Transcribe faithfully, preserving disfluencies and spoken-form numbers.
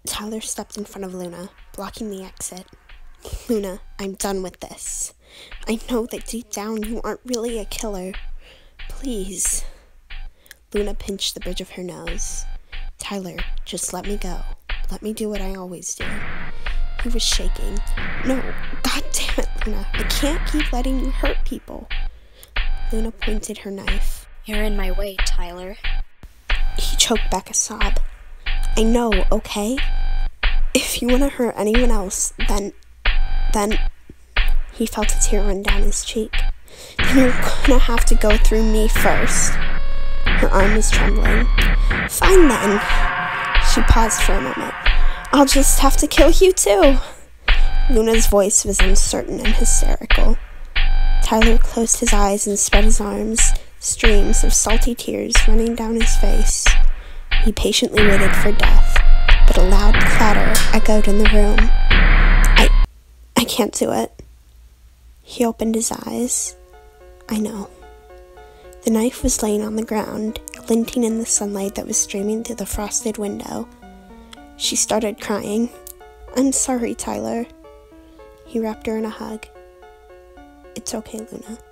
Tyler stepped in front of Luna, blocking the exit. Luna, I'm done with this. I know that deep down you aren't really a killer. Please. Luna pinched the bridge of her nose. Tyler, just let me go. Let me do what I always do. He was shaking. No, god damn it, Luna. I can't keep letting you hurt people. Luna pointed her knife. You're in my way, Tyler. He choked back a sob. I know, okay? If you want to hurt anyone else, then... then... He felt a tear run down his cheek. Then you're gonna have to go through me first. Her arm was trembling. Fine then. She paused for a moment. I'll just have to kill you too. Luna's voice was uncertain and hysterical. Tyler closed his eyes and spread his arms, streams of salty tears running down his face. He patiently waited for death, but a loud clatter echoed in the room. I... I can't do it. He opened his eyes. I know. The knife was laying on the ground, glinting in the sunlight that was streaming through the frosted window. She started crying. I'm sorry, Tyler. He wrapped her in a hug. It's okay, Luna.